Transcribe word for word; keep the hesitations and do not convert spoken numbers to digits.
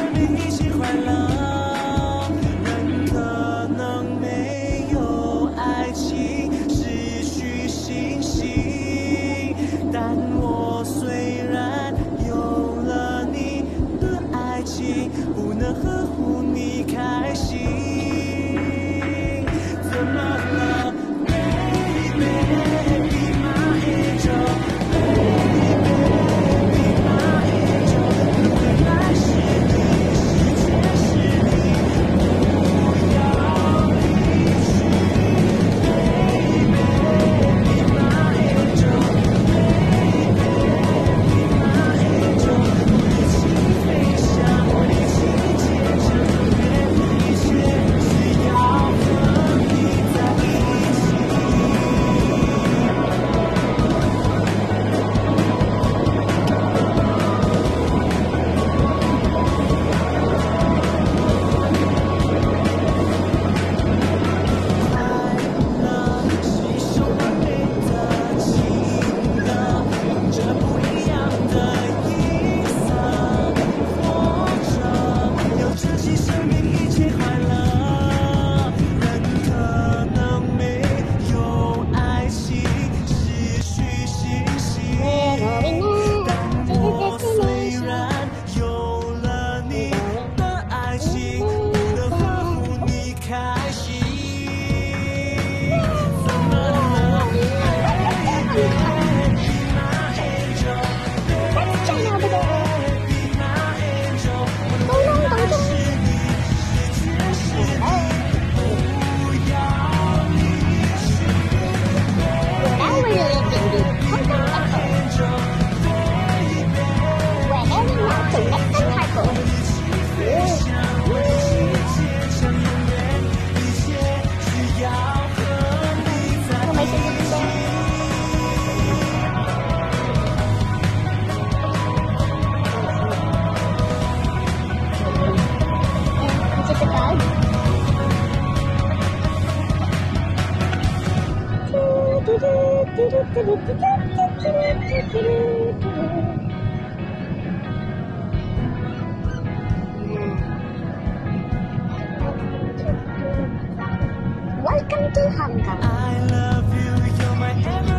命一起快乐。人可能没有爱情，失去信心，但我虽然有了你的爱情，不能呵护你开心。怎么了，baby be my angel。Baby, be my angel， 未来是你，世界是你，不要离去。Baby, be my angel，Baby, be my angel， 我一起飞翔，我一起坚强，愿一切只要和你在一起。爱了，吸收完美的情歌，用着不一样的音色，活着，有珍惜生命，一切快乐。人可能没有爱情，失去信心，但我虽然有了你的爱情，不能呵护你开心。怎么了，baby be my angel，baby be my angel， 我的未来是你，世界是你，不要离去。Baby be my angel，baby。我一起飞翔，我一起坚强，永远一切只要和你在一起。 Welcome to Hong Kong. I love you, you're my everything.